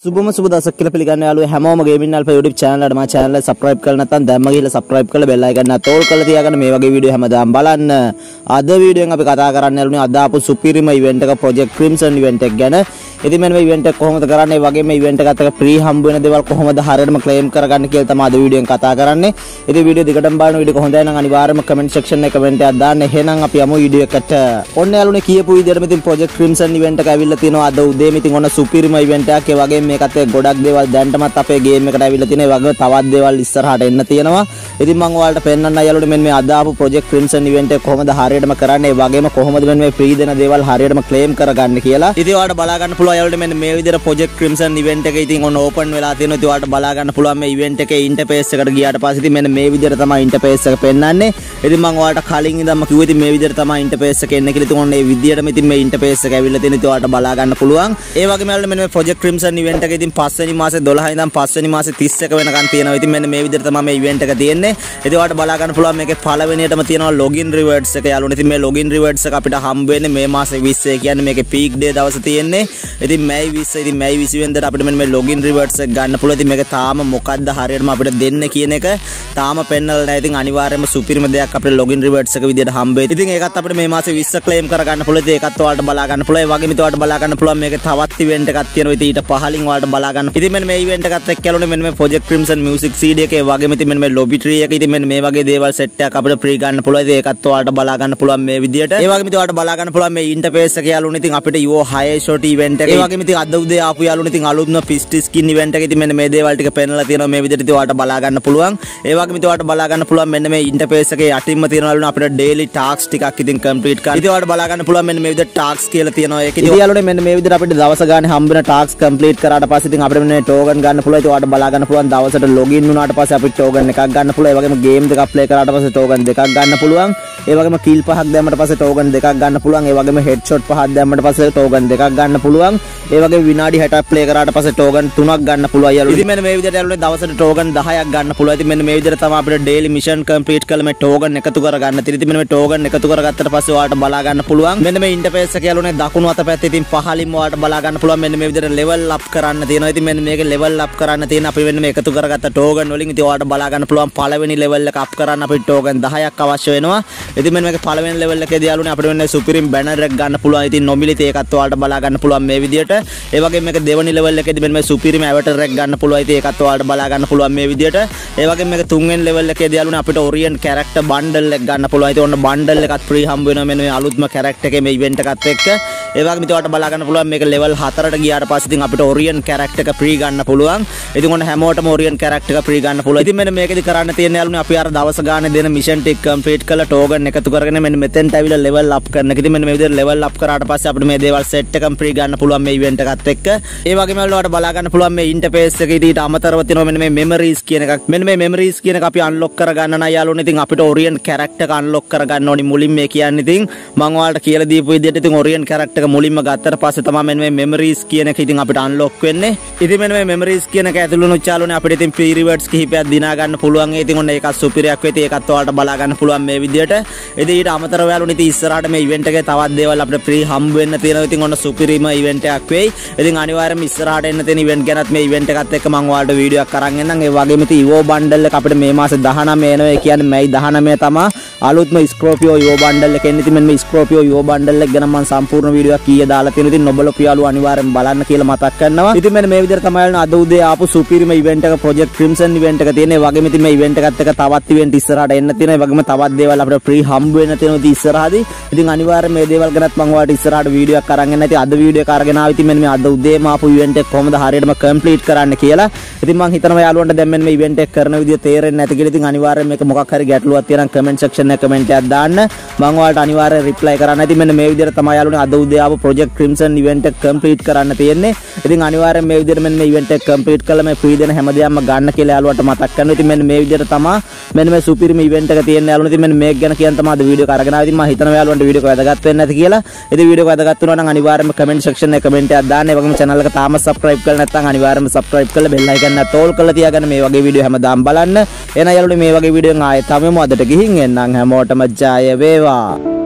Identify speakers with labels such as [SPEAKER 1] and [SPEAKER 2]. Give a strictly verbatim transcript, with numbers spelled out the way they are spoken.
[SPEAKER 1] සුබම සුබ දවසක් කියලා පිළිගන්න යාළුවෝ හැමෝම ගේමින් අල්ෆා YouTube channel එකට මා channel එක subscribe කරලා නැත්නම් දැම්ම ගිහලා subscribe කරලා bell icon එක තෝල් කරලා තියාගන්න මේ වගේ වීඩියෝ හැමදාම බලන්න. අද වීඩියෝෙන් අපි කතා කරන්න යාළුවනේ අද ආපු සුපිරිම event එක project crimson event එක ගැන. ඉතින් මෙන්න මේ event එක කොහොමද කරන්නේ වගේ මේ event එකත් එක්ක free හම්බ වෙන දේවල් කොහොමද හරියටම claim කරගන්න කියලා තමයි අද වීඩියෝෙන් කතා කරන්නේ. ඉතින් වීඩියෝ දිගටම බලන වීඩියෝ හොඳයි නම් අනිවාර්යයෙන්ම comment section එකේ comment එකක් දාන්න. එහෙනම් අපි යමු වීඩියෝ එකට. ඔන්න යාළුවනේ කියපු විදිහටම ඉතින් project crimson event එක ඇවිල්ලා තිනවා අද උදේම. ඉතින් ඔන්න සුපිරිම event එකක්. ඒ වගේම මේකත් එක්ක ගොඩක් දේවල් දැන්ටමත් අපේ ගේම් එකට ඇවිල්ලා තියෙනවා. ඒ වගේම තවත් දේවල් ඉස්සරහට එන්න තියෙනවා. ඉතින් මම ඔයාලට පෙන්නන්න යාළුවනේ මෙන්න මේ අද ආපු project crimson event එක කොහොමද හරියටම කරන්නේ. ඒ වගේම කොහොමද මෙන්න මේ free දෙන දේවල් හරියටම claim කරගන්න කියලා. ඉතින් ඔයාලට බලා ගන්න පුළුවන් යාළුවනේ මෙන්න මේ විදිහට project crimson event එක ඉතින් ඔන්න open වෙලා තියෙනවා. ඉතින් ඔයාලට බලා ගන්න පුළුවන් මේ event එකේ interface එකට ගියාට පස්සේ ඉතින් මෙන්න මේ විදිහට තමයි interface එක පෙන්නන්නේ. ඉතින් මම ඔයාලට කලින් ඉඳන්ම කිව්වා ඉතින් මේ විදිහට තමයි interface එක එන්නේ කියලා. ඉතින් ඔන්න මේ විදිහටම ඉතින් මේ interface එක ඇවිල්ලා තියෙනවා. ඉතින් ඔයාලට බලා ගන්න පුළුවන්. ඒ වගේම යාළුවනේ මෙන්න මේ project crimson event එක ඉතින් පස්වෙනි මාසේ දොළහ ඉඳන් පස්වෙනි මාසේ තිස් එක වෙනකන් තියෙනවා. ඉතින් මෙන්න මේ විදිහට තමයි මේ event එක තියෙන්නේ. ඉතින් ඔයාලට බලා ගන්න පුළුවන් මේකේ පළවෙනියටම තියෙනවා login rewards එක යාළුවනේ. ඉතින් මේ login rewards එක අපිට හම්බ වෙන්නේ මේ මාසේ විස්ස කියන්නේ මේකේ peak day දවස තියෙන්නේ. ඉතින් මැයි විස්ස ඉතින් මැයි විස්ස වෙනිදාට අපිට මෙන්න මේ login rewards එක ගන්න පුළුවන්. ඉතින් මේක තාම මොකක්ද හරියටම අපිට දෙන්න කියන එක තාම පෙන්නලා නැහැ. ඉතින් අනිවාර්යයෙන්ම සුපිරිම දෙයක් අපිට login rewards එක විදිහට හම්බ වෙයි. ඉතින් ඒකත් අපිට මේ මාසේ විස්ස claim කර ගන්න පුළුවන්. ඉතින් ඒකත් ඔයාලට බලා ගන්න පුළුවන්. ඒ වගේම ඔයාලට බලා ගන්න පුළුවන් මේකේ තවත් event එකක් තියෙනවා. ඉතින් ඊට පහලින් ඔයාලට බලා ගන්න. ඉතින් මෙන්න මේ event එකත් එක්ක යාළුවනේ මෙන්න මේ project crimson music C D එක ඒ වගේම ඉතින් මෙන්න මේ lobby tree එක ඉතින් මෙන්න මේ වගේ දේවල් set එකක් අපිට free ගන්න පුළුවන්. ඉතින් ඒකත් ඔයාලට බලා ගන්න පුළුවන් මේ විදිහට. ඒ වගේම ඉතින් ඔයාලට බලා ගන්න පුළුවන් මේ interface එක යාළුවනේ ඉතින් අපිට ඊ ඕ හය short event එක. ඒ වගේම ඉතින් අද උදේ ආපු යාළුවනේ ඉතින් අලුත්ම fist skin event එක ඉතින් මෙන්න මේ දේවල් ටික පෙන්නලා තියෙනවා මේ විදිහට. ඉතින් ඔයාලට බලා ගන්න පුළුවන්. ඒ වගේම ඉතින් ඔයාලට බලා ගන්න පුළුවන් මෙන්න මේ interface එකේ යටින්ම තියෙනවා යාළුවනේ අපිට daily tasks ටිකක් ඉතින් complete කරන්න. ඉතින් ඔයාලට බලා ගන්න පුළුවන් මෙන්න මේ විදිහට tasks කියලා තියෙනවා. ඒක ඉතින් යාළුවනේ මෙන්න මේ විදිහට අපිට දවස ගානේ හම්බ වෙන tasks complete කරාට පස්සේ ඉතින් අපිට මෙන්න මේ token ගන්න පුළුවන්. ඉතින් ඔයාලට බලා ගන්න පුළුවන් දවසට login වුණාට පස්සේ අපිට token එකක් ගන්න පුළුවන්. ඒ වගේම game දෙකක් play කරාට පස්සේ token දෙකක් ගන්න පුළුවන්. ඒ වගේම kill පහක් දැම්මට පස්සේ token දෙකක් ගන්න පුළුවන්. ඒ වගේම headshot පහක් දැම්මට පස්සේ token දෙකක් ගන්න පුළුවන්. ඒ වගේම විනාඩි හැටක් play කරාට පස්සේ token තුනක් ගන්න පුළුවන් යාළුවෝ. ඉතින් මෙන්න මේ විදිහට යාළුවෝ දවසට token දහයක් ගන්න පුළුවන්. ඉතින් මෙන්න මේ විදිහට තමයි අපිට daily mission complete කරලා මේ token එකතු කරගන්න තියෙන්නේ. ඉතින් මෙන්න මේ token එකතු කරගත්තට පස්සේ ඔයාලට බලා ගන්න පුළුවන්. මෙන්න මේ interface එක යාළුවෝනේ දකුණු අත පැත්තේ ඉතින් පහලින්ම ඔයාලට බලා ගන්න පුළුවන් මෙන්න මේ විදිහට level up කරන්න තියෙනවා. ඉතින් මෙන්න මේකේ level up කරන්න තියෙන අපි මෙන්න මේ එකතු කරගත්ත token වලින් ඉතින් ඔයාලට බලා ගන්න පුළුවන් පළවෙනි level එක up කරන්න අපිට token දහයක් අවශ්‍ය වෙනවා. ඉතින් මෙන්න මේකේ පළවෙනි level එකේදී යාළුවෝනේ අපිට මෙන්න supreme banner එක ගන්න පුළුවන්. ඉතින් නොමිලේ ඒකත් ඔයාලට බලා ගන්න පුළුවන් මේ විදිහට. ඒ වගේම මේක දෙවෙනි level එකේදී මෙන්න මේ supreme avatar එක ගන්න පුළුවන්. ඉතින් ඒකත් ඔයාලට බලා ගන්න පුළුවන් මේ විදිහට. ඒ වගේම මේක තුන්වෙනි level එකේදී යාළුවෝනේ අපිට orient character bundle එක ගන්න පුළුවන්. ඉතින් ඔන්න bundle එකත් free හම්බ වෙනවා මෙන්න මේ අලුත්ම character එකේ මේ event එකත් එක්ක. ඒ වගේම ඉතින් ඔයාලට බලා ගන්න පුළුවන් මේක level හතරට ගියාට පස්සේ ඉතින් අපිට orient character එක free ගන්න පුළුවන්. ඉතින් ඔන්න හැමෝටම orient character එක free ගන්න පුළුවන්. ඉතින් මෙන්න මේකෙදි කරන්න තියෙන යාළුවනේ අපි අර දවස් ගානේ දෙන mission ටික complete කරලා token එකතු කරගෙන මෙන්න මෙතෙන්ට ඇවිල්ලා level up කරන එක. ඉතින් මෙන්න මේ විදිහට level up කරාට පස්සේ අපිට මේ දේවල් set එකම free ගන්න පුළුවන් මේ event එකත් එක්ක. ඒ වගේම ඔයාලට බලා ගන්න පුළුවන් මේ interface එකේ ඊට අමතරව තියෙනවා මෙන්න මේ memories කියන එකක්. මෙන්න මේ memories කියන එක අපි unlock කරගන්න නම් යාළුවනේ ඉතින් අපිට orient character එක unlock කරගන්න ඕනි මුලින් මේ කියන්නේ. ඉතින් මම ඔයාලට කියලා දීපු විදිහට ඉතින් orient character එක මුලින්ම ගත්තට පස්සේ තමයි මෙන්න මේ memories කියන එක ඉතින් අපිට unlock වෙන්නේ. ඉතින් මෙන්න මේ memories කියන එක ඇතුළු වුණොත් යාළුවනේ අපිට ඉතින් free rewards කිහිපයක් දිනා ගන්න පුළුවන්. ඉතින් ඔන්න ඒකත් සුපිරියක් වෙයි. ඒකත් ඔයාලට බලා ගන්න පුළුවන් මේ විදිහට. ඉතින් ඊට අමතරව යාළුවනේ ඉතින් ඉස්සරහට මේ event එකේ තවත් දේවල් අපිට free හම්බ වෙන්න තියෙනවා. ඉතින් ඔන්න සුපිරිම event එකක් වෙයි. ඉතින් අනිවාර්යයෙන්ම ඉස්සරහට එන්න තියෙන event ගැනත් මේ event එකත් එක්ක මම ඔයාලට වීඩියෝ එකක් අරන් එන්නම්. ඒ වගේම ඉතින් ඊ ඕ bundle එක අපිට මේ මාසේ දහනවය එනවා. ඒ කියන්නේ මැයි දහනවය තමයි අලුත්ම Scorpio ඊ ඕ bundle එක එන්නේ. ඉතින් මෙන්න මේ Scorpio ඊ ඕ bundle එක ගැන මම සම්පූර්ණ වීඩියෝ එකක් ඊයේ දාලා තියෙනවා. ඉතින් නොබලපු යාළුවෝ අනිවාර්යෙන් බලන්න කියලා මතක් කරනවා. ඉතින් මෙන්න මේ විදිහට තමයි අද උදේ ආපු සුපිරිම event එක project crimson event එක තියෙන්නේ. ඒ වගේම ඉතින් මේ event එකත් එක්ක තවත් event ඉස්සරහට එන්න තියෙනවා. ඒ වගේම තවත් දේවල් අපිට free හම්බ වෙන්න තියෙනවා ඉතින් ඉස්සරහදී. ඉතින් අනිවාර්යෙන් මේ දේවල් ගැනත් මම ඔයාලට ඉස්සරහට වීඩියෝ එකක් අරන් එන්න. ඉතින් අද වීඩියෝ එක අරගෙන ආවා. ඉතින් මෙන්න මේ අද උදේම ආපු event එක කොහොමද හරියටම complete කරන්න කියලා. ඉතින් මම හිතනවා යාළුවන්ට දැන් මෙන්න මේ event එක කරන විදිය තේරෙන්නේ නැති කියලා. ඉතින් අනිවාර්යෙන් මේක මොකක් හරි ගැටලුවක් තියෙනවා නම් comment section එකේ comment එකක් දාන්න. මම ඔයාලට අනිවාර්යෙන් reply කරන්න. ඉතින් මෙන්න මේ විදිහට තමයි යාළුවනේ අද උදේ ආපු project crimson event එක complete කරන්න තියෙන්නේ. ඉතින් අනිවාර්යෙන් මේ විදිහට මෙන්න මේ event එක complete කළා මේ free දෙන හැමදේම ගන්න කියලා යාළුවන්ට මතක් කරනවා. ඉතින් මෙන්න මේ විදිහට තමයි මෙන්න මේ සුපිරිම event එක තියෙන්නේ යාළුවනේ. ඉතින් මෙන්න මේක ගැන කියන්න තමයි අද වීඩියෝ එක අරගෙන ආවේ. ඉතින් මම හිතනවා යාළුවන්ට වීඩියෝ එක වැදගත් වෙන්නේ නැති කියලා. ඉතින් වීඩියෝ එක වැදගත් වුණා නම් අනිවාර්යෙන්ම comment section එකේ comment එකක් දාන්න. ඒ වගේම channel එක තාම subscribe කරලා නැත්නම් අනිවාර්යෙන්ම subscribe කරලා bell icon එක තෝල් කරලා තියාගන්න මේ වගේ වීඩියෝ හැමදාම බලන්න. එහෙනම් යාළුවනේ මේ වගේ වීඩියෝ එකක් ආයෙත් තමම අදට ගිහින් එන්නම්. හැමෝටම ජය වේවා.